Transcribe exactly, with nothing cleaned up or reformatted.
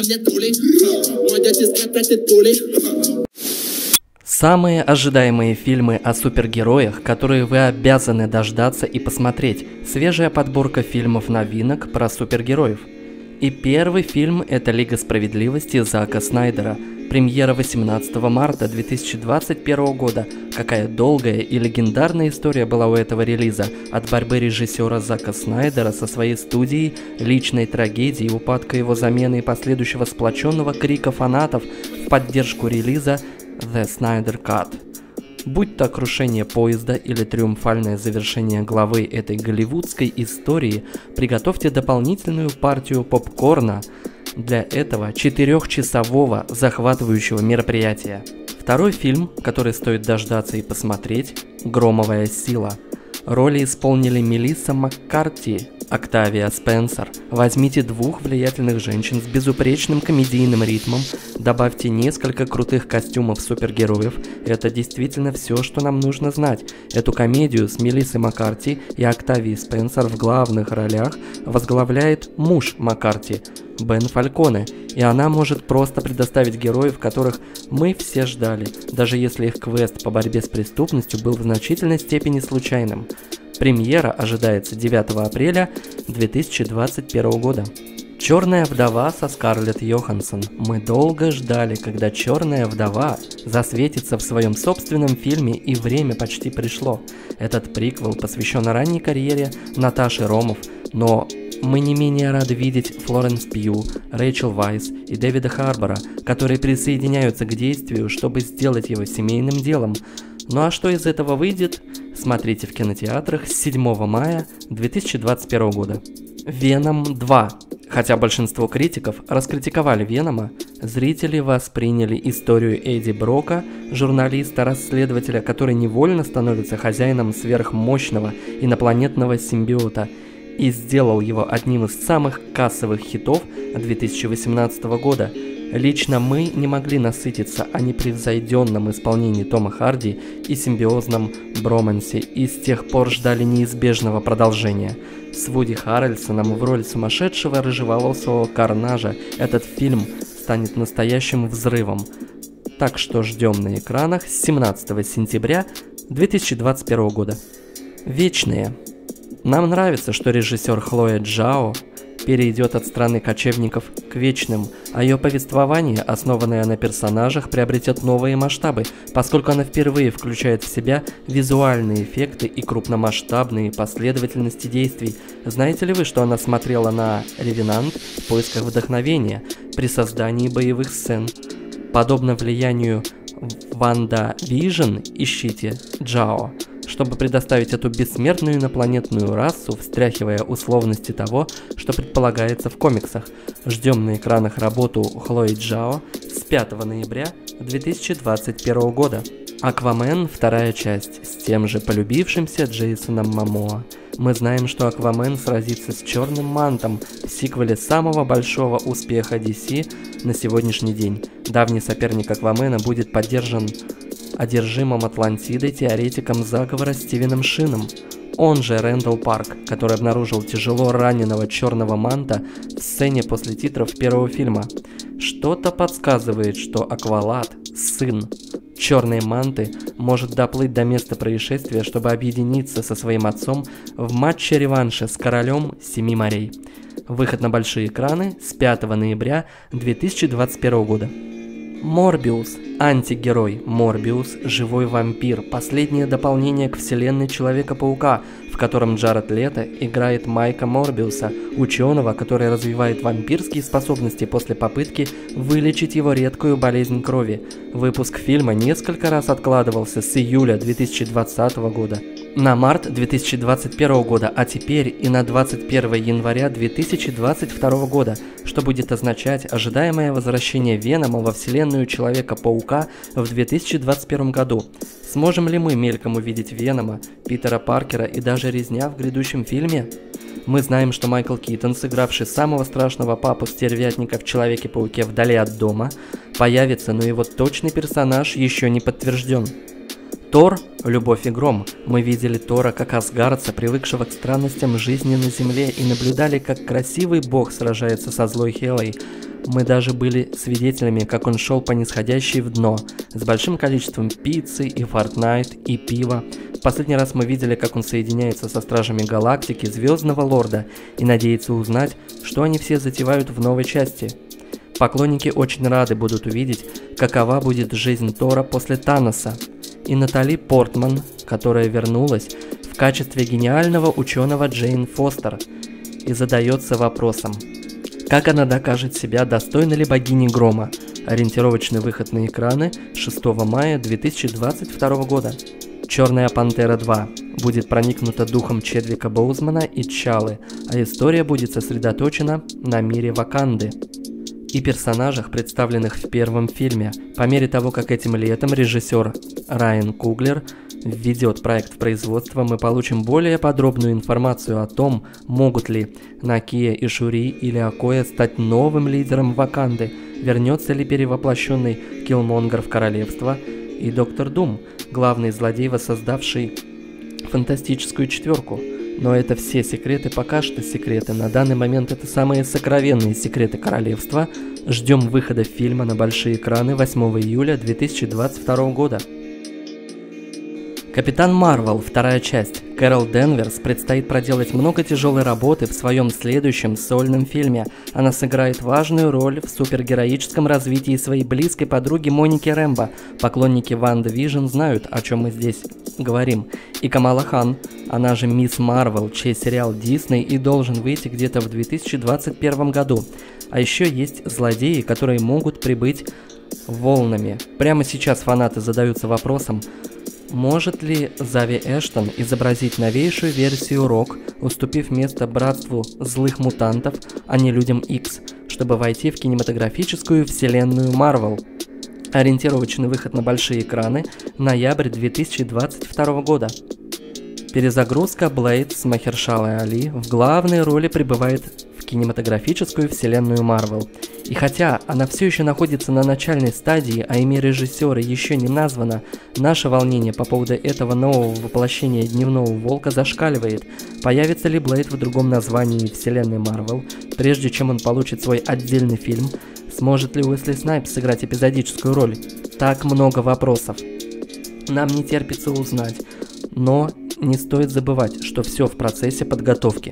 Самые ожидаемые фильмы о супергероях, которые вы обязаны дождаться и посмотреть. Свежая подборка фильмов-новинок про супергероев. И первый фильм – это «Лига справедливости» Зака Снайдера. Премьера восемнадцатого марта две тысячи двадцать первого года. Какая долгая и легендарная история была у этого релиза. От борьбы режиссера Зака Снайдера со своей студией, личной трагедии, упадка его замены и последующего сплоченного крика фанатов в поддержку релиза The Snyder Cut. Будь то крушение поезда или триумфальное завершение главы этой голливудской истории, приготовьте дополнительную партию попкорна для этого четырехчасового захватывающего мероприятия. Второй фильм, который стоит дождаться и посмотреть – «Громовая сила». Роли исполнили Мелисса Маккарти, Октавия Спенсер. Возьмите двух влиятельных женщин с безупречным комедийным ритмом, добавьте несколько крутых костюмов супергероев. Это действительно все, что нам нужно знать. Эту комедию с Мелиссой Маккарти и Октавией Спенсер в главных ролях возглавляет муж Маккарти, Бен Фальконе, и она может просто предоставить героев, которых мы все ждали, даже если их квест по борьбе с преступностью был в значительной степени случайным. Премьера ожидается девятого апреля две тысячи двадцать первого года. «Черная вдова» со Скарлетт Йоханссон. Мы долго ждали, когда «Черная вдова» засветится в своем собственном фильме, и время почти пришло. Этот приквел посвящен ранней карьере Наташи Ромов, но мы не менее рады видеть Флоренс Пью, Рэйчел Вайс и Дэвида Харбора, которые присоединяются к действию, чтобы сделать его семейным делом. Ну а что из этого выйдет, смотрите в кинотеатрах с седьмого мая две тысячи двадцать первого года. «Веном два». Хотя большинство критиков раскритиковали Венома, зрители восприняли историю Эдди Брока, журналиста-расследователя, который невольно становится хозяином сверхмощного инопланетного симбиота, и сделал его одним из самых кассовых хитов две тысячи восемнадцатого года. Лично мы не могли насытиться о непревзойденном исполнении Тома Харди и симбиозном бромансе, и с тех пор ждали неизбежного продолжения. С Вуди Харрельсоном в роли сумасшедшего рыжеволосого Карнажа этот фильм станет настоящим взрывом. Так что ждем на экранах с семнадцатого сентября две тысячи двадцать первого года. «Вечные». Нам нравится, что режиссер Хлоя Джао перейдет от страны кочевников к вечным, а ее повествование, основанное на персонажах, приобретет новые масштабы, поскольку она впервые включает в себя визуальные эффекты и крупномасштабные последовательности действий. Знаете ли вы, что она смотрела на «Ревенант» в поисках вдохновения при создании боевых сцен? Подобно влиянию Ванда Вижн, ищите Джао, чтобы предоставить эту бессмертную инопланетную расу, встряхивая условности того, что предполагается в комиксах. Ждем на экранах работу Хлои Джао с пятого ноября две тысячи двадцать первого года. «Аквамен. Вторая часть» с тем же полюбившимся Джейсоном Момоа. Мы знаем, что Аквамен сразится с Черным Мантом в сиквеле самого большого успеха ди си на сегодняшний день. Давний соперник Аквамена будет поддержан одержимым Атлантидой теоретиком заговора Стивеном Шином, он же Рэндалл Парк, который обнаружил тяжело раненого Черного Манта в сцене после титров первого фильма. Что-то подсказывает, что Аквалад, сын Черной Манты, может доплыть до места происшествия, чтобы объединиться со своим отцом в матче-реванше с Королем Семи морей. Выход на большие экраны с пятого ноября две тысячи двадцать первого года. Морбиус. Антигерой. Морбиус – живой вампир. Последнее дополнение к вселенной Человека-паука, в котором Джаред Лето играет Майка Морбиуса, ученого, который развивает вампирские способности после попытки вылечить его редкую болезнь крови. Выпуск фильма несколько раз откладывался с июля две тысячи двадцатого года на март две тысячи двадцать первого года, а теперь и на двадцать первое января две тысячи двадцать второго года, что будет означать ожидаемое возвращение Венома во вселенную Человека-паука в две тысячи двадцать первом году. Сможем ли мы мельком увидеть Венома, Питера Паркера и даже резня в грядущем фильме? Мы знаем, что Майкл Китон, сыгравший самого страшного папу-стервятника в Человеке-пауке «Вдали от дома», появится, но его точный персонаж еще не подтвержден. Тор «Любовь и гром». Мы видели Тора как асгардца, привыкшего к странностям жизни на земле, и наблюдали, как красивый бог сражается со злой Хелой. Мы даже были свидетелями, как он шел по нисходящей в дно, с большим количеством пиццы и Fortnite и пива. В последний раз мы видели, как он соединяется со Стражами Галактики, Звездного Лорда, и надеется узнать, что они все затевают в новой части. Поклонники очень рады будут увидеть, какова будет жизнь Тора после Таноса. И Натали Портман, которая вернулась в качестве гениального ученого Джейн Фостер, и задается вопросом, как она докажет себя, достойна ли богини грома. Ориентировочный выход на экраны шестого мая две тысячи двадцать второго года. «Черная пантера два» будет проникнута духом Чедвика Боузмана и Чалы, а история будет сосредоточена на мире Ваканды и персонажах, представленных в первом фильме. По мере того, как этим летом режиссер Райан Куглер введет проект в производство, мы получим более подробную информацию о том, могут ли Накия и Шури или Акоя стать новым лидером Ваканды, вернется ли перевоплощенный Киллмонгер в королевство, и Доктор Дум, главный злодей, воссоздавший фантастическую четверку. Но это все секреты, пока что секреты. На данный момент это самые сокровенные секреты королевства. Ждем выхода фильма на большие экраны восьмого июля две тысячи двадцать второго года. Капитан Марвел, вторая часть. Кэрол Денверс предстоит проделать много тяжелой работы в своем следующем сольном фильме. Она сыграет важную роль в супергероическом развитии своей близкой подруги Моники Рэмбо. Поклонники Ванда Вижн знают, о чем мы здесь говорим. И Камала Хан, она же Мисс Марвел, чей сериал Дисней и должен выйти где-то в две тысячи двадцать первом году. А еще есть злодеи, которые могут прибыть волнами. Прямо сейчас фанаты задаются вопросом, может ли Зави Эштон изобразить новейшую версию Рок, уступив место братству злых мутантов, а не людям Икс, чтобы войти в кинематографическую вселенную Марвел? Ориентировочный выход на большие экраны – ноябрь две тысячи двадцать второго года. Перезагрузка Блейд с Махершалой Али в главной роли прибывает в кинематографическую вселенную Марвел. И хотя она все еще находится на начальной стадии, а имя режиссера еще не названо, наше волнение по поводу этого нового воплощения Дневного Волка зашкаливает. Появится ли Блейд в другом названии вселенной Марвел, прежде чем он получит свой отдельный фильм? Сможет ли Уэсли Снайпс сыграть эпизодическую роль? Так много вопросов. Нам не терпится узнать, но не стоит забывать, что все в процессе подготовки.